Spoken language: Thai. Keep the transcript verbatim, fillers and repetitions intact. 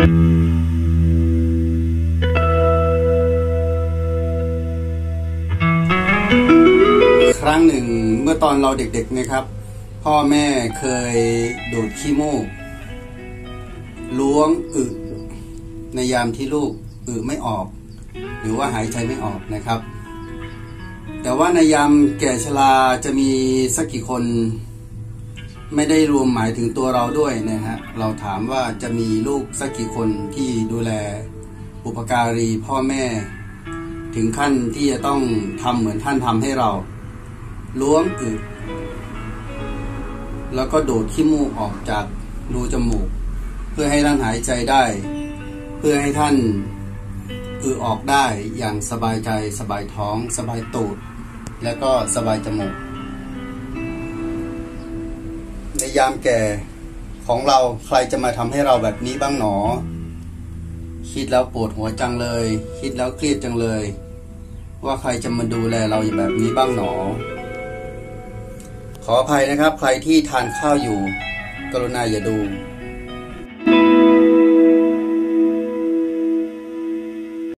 ครั้งหนึ่งเมื่อตอนเราเด็กๆนะครับพ่อแม่เคยดูดขี้มูกล้วงอึในยามที่ลูกอึไม่ออกหรือว่าหายใจไม่ออกนะครับแต่ว่าในยามแก่ชราจะมีสักกี่คนไม่ได้รวมหมายถึงตัวเราด้วยนะฮะเราถามว่าจะมีลูกสักกี่คนที่ดูแลบุพการีพ่อแม่ถึงขั้นที่จะต้องทำเหมือนท่านทำให้เราล้วงอึแล้วก็ดูดขี้มูกออกจากรูจมูกเพื่อให้ท่านหายใจได้เพื่อให้ท่านอึออกได้อย่างสบายใจสบายท้องสบายตูดและก็สบายจมูกในยามแก่ของเราใครจะมาทำให้เราแบบนี้บ้างหนอคิดแล้วปวดหัวจังเลยคิดแล้วเครียดจังเลยว่าใครจะมาดูแลเราอย่างแบบนี้บ้างหนอขออภัยนะครับใครที่ทานข้าวอยู่กรุณาอย่าดู